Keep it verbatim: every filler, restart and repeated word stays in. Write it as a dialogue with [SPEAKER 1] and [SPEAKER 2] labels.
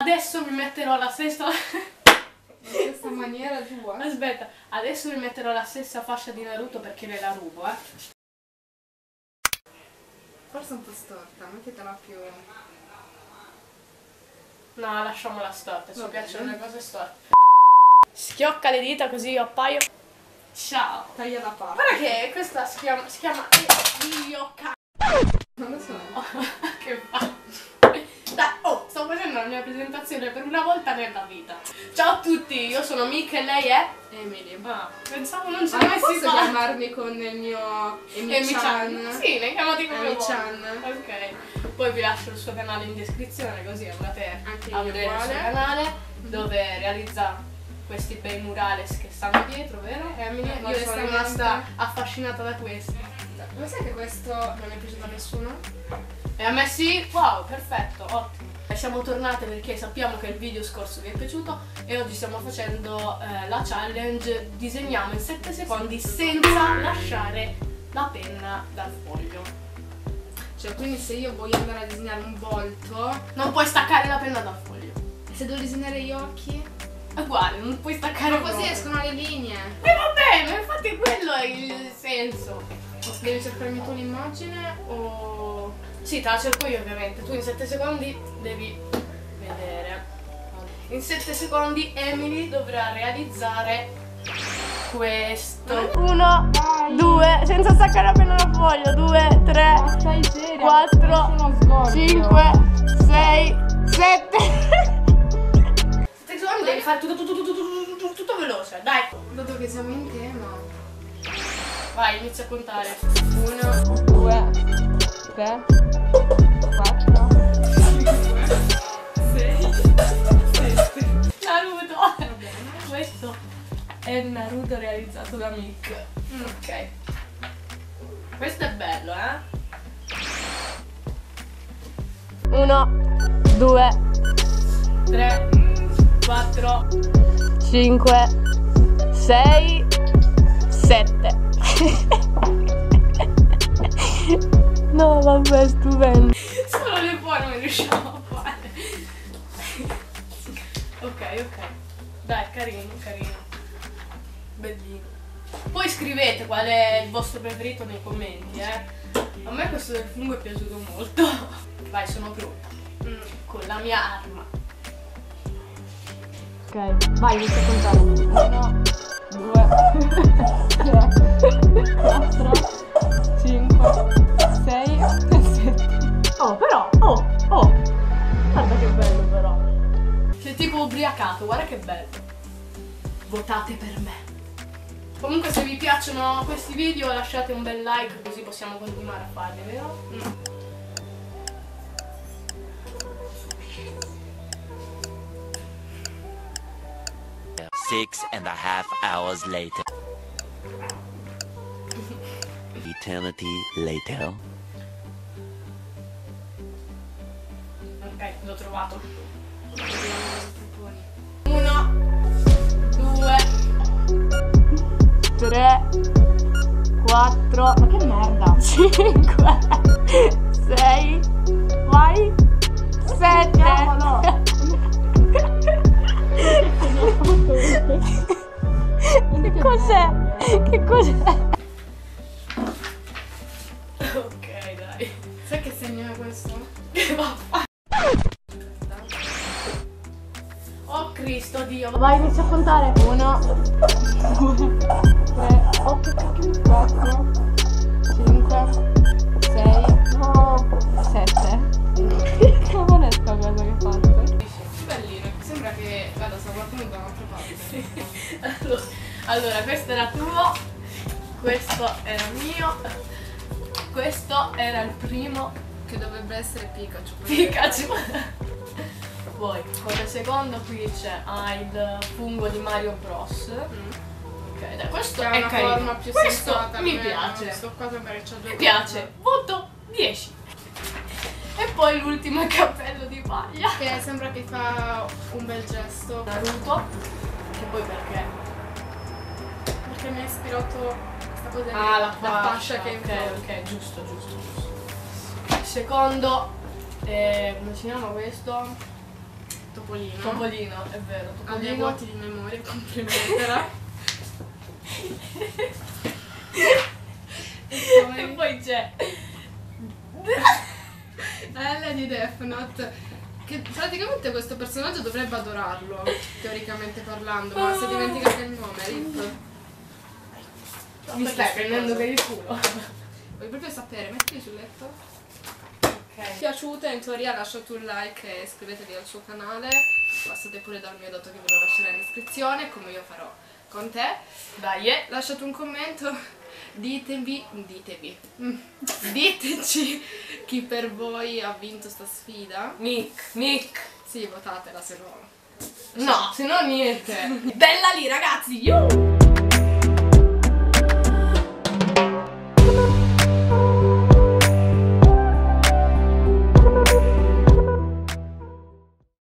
[SPEAKER 1] Adesso mi metterò la stessa...
[SPEAKER 2] in questa maniera tua.
[SPEAKER 1] Aspetta, adesso mi metterò la stessa fascia di Naruto perché le la rubo, eh.
[SPEAKER 2] Forse un po' storta, mettetela più...
[SPEAKER 1] No, lasciamola storta, ci
[SPEAKER 2] Va
[SPEAKER 1] piacciono
[SPEAKER 2] bene.
[SPEAKER 1] le cose storte. Schiocca le dita così io appaio. Ciao.
[SPEAKER 2] Taglia la parte.
[SPEAKER 1] Guarda che questa si chiama... si chiama... Io ca...
[SPEAKER 2] Non lo so.
[SPEAKER 1] Che fa? Dai, oh, sto facendo la mia presentazione per una volta nella vita. Ciao a tutti, io sono Mick e lei è...
[SPEAKER 2] Emily.
[SPEAKER 1] Ah, pensavo non ce
[SPEAKER 2] Ah,
[SPEAKER 1] ne
[SPEAKER 2] non
[SPEAKER 1] avessi
[SPEAKER 2] posso
[SPEAKER 1] fatto.
[SPEAKER 2] chiamarmi con il mio Emi-chan?
[SPEAKER 1] Sì, ne chiamati come vuoi.
[SPEAKER 2] Emi-chan.
[SPEAKER 1] Ok. Poi vi lascio il suo canale in descrizione così andate
[SPEAKER 2] Anche
[SPEAKER 1] a
[SPEAKER 2] io
[SPEAKER 1] vedere il suo
[SPEAKER 2] uguale.
[SPEAKER 1] canale dove realizza questi bei murales che stanno dietro, vero? Emily?
[SPEAKER 2] Io
[SPEAKER 1] Io sono
[SPEAKER 2] onestamente-
[SPEAKER 1] rimasta affascinata da questi.
[SPEAKER 2] Ma sai che questo non è piaciuto a nessuno?
[SPEAKER 1] E a me sì, wow, perfetto, ottimo. E siamo tornate perché sappiamo che il video scorso vi è piaciuto e oggi stiamo facendo eh, la challenge disegniamo in sette secondi senza lasciare la penna dal foglio.
[SPEAKER 2] Cioè, quindi se io voglio andare a disegnare un volto,
[SPEAKER 1] Non puoi staccare la penna dal foglio.
[SPEAKER 2] se devo disegnare gli occhi,
[SPEAKER 1] È uguale, non puoi staccare
[SPEAKER 2] ma così
[SPEAKER 1] proprio.
[SPEAKER 2] escono le linee.
[SPEAKER 1] E va bene, infatti quello è il senso.
[SPEAKER 2] Devi cercarmi tu l'immagine o...
[SPEAKER 1] Sì, te la cerco io ovviamente. Tu in sette secondi devi vedere. In sette secondi Emily dovrà realizzare questo. Uno, due, senza staccare la penna dal foglio. Due, tre,
[SPEAKER 2] Stai seria,
[SPEAKER 1] quattro,
[SPEAKER 2] sono sgoglio.
[SPEAKER 1] cinque, sei, sette. sette secondi devi fare tutto, tutto, tutto, tutto, tutto, tutto veloce. Dai,
[SPEAKER 2] Dato che siamo in tema.
[SPEAKER 1] vai, inizia a contare.
[SPEAKER 2] Uno, due, tre, quattro, sei, sette.
[SPEAKER 1] Naruto. Questo è il Naruto realizzato da Mick.
[SPEAKER 2] Mm.
[SPEAKER 1] Ok. Questo è bello, eh? Uno, due, tre, quattro, cinque, sei, sette. No, vabbè, stupendo. Solo le forme riusciamo a fare. Ok, ok. Dai, carino, carino. Bellino. Poi scrivete qual è il vostro preferito nei commenti, eh. A me questo del fungo è piaciuto molto. Vai, sono pronta. Mm, con la mia arma.
[SPEAKER 3] Ok, vai, inizia a contare. Uno, due, tre, quattro, cinque, sei, sette. Oh, però, oh, oh. Guarda che bello però.
[SPEAKER 1] Sei tipo ubriacato, guarda che bello. Votate per me. Comunque se vi piacciono questi video lasciate un bel like così possiamo continuare a farli, vero? Mm.
[SPEAKER 4] Six and a half hours later. Eternity later.
[SPEAKER 1] Ok, l'ho trovato. Uno, due, tre, quattro,
[SPEAKER 3] Ma che merda.
[SPEAKER 1] cinque, sei, vai, sette.
[SPEAKER 3] Cavolo.
[SPEAKER 1] Che cos'è? Che cos'è? Ok, dai.
[SPEAKER 2] Sai che segno è questo?
[SPEAKER 1] Vaffa- Oh Cristo Dio.
[SPEAKER 3] Vai, inizia a contare. Uno, due, tre, quattro, cinque, sei, sette. Che cavolo è sta cosa che hai fatto?
[SPEAKER 2] Bellino, sembra che vada sta qualcuno da un'altra parte.
[SPEAKER 1] Sì. Allora, allora, questo era tuo, questo era mio, questo era il primo
[SPEAKER 2] Che dovrebbe essere Pikachu.
[SPEAKER 1] Pikachu. Poi, con il secondo qui c'è ah, il fungo di Mario Bros.
[SPEAKER 2] Mm.
[SPEAKER 1] Ok, dai, questo
[SPEAKER 2] Che ha
[SPEAKER 1] è
[SPEAKER 2] una
[SPEAKER 1] carino.
[SPEAKER 2] forma più
[SPEAKER 1] questo
[SPEAKER 2] sensata.
[SPEAKER 1] mi
[SPEAKER 2] almeno.
[SPEAKER 1] piace.
[SPEAKER 2] Sto qua sembra che c'ha due
[SPEAKER 1] Mi piace, voto dieci. E poi l'ultimo cappello di paglia.
[SPEAKER 2] Che sembra che fa un bel gesto.
[SPEAKER 1] Naruto. Che poi perché?
[SPEAKER 2] Perché mi ha ispirato questa cosa
[SPEAKER 1] Ah,
[SPEAKER 2] lì,
[SPEAKER 1] la fascia,
[SPEAKER 2] fascia che
[SPEAKER 1] ok,
[SPEAKER 2] è
[SPEAKER 1] ok, giusto, giusto, giusto. Secondo, eh, come si chiama questo?
[SPEAKER 2] Topolino.
[SPEAKER 1] Topolino, è vero.
[SPEAKER 2] Ha dei
[SPEAKER 1] Topolino.
[SPEAKER 2] vuoti di memoria, complimentela. E poi
[SPEAKER 1] E poi c'è
[SPEAKER 2] L di Death Note. Che praticamente questo personaggio dovrebbe adorarlo, teoricamente parlando, ma si è dimenticato il nome, Rip.
[SPEAKER 1] Mi stai prendendo per il culo.
[SPEAKER 2] Vuoi proprio sapere? Mettili sul letto.
[SPEAKER 1] Ok.
[SPEAKER 2] Se vi è piaciuto, in teoria lasciate un like e iscrivetevi al suo canale. Passate pure dal mio dato che ve lo lascerò in descrizione, come io farò con te.
[SPEAKER 1] Dai, eh.
[SPEAKER 2] Lasciate un commento. Ditemi, ditevi, mm, diteci chi per voi ha vinto sta sfida.
[SPEAKER 1] Nick, Nick.
[SPEAKER 2] Sì, votatela, se no.
[SPEAKER 1] No, se no niente.
[SPEAKER 2] Bella lì, ragazzi! Yuh!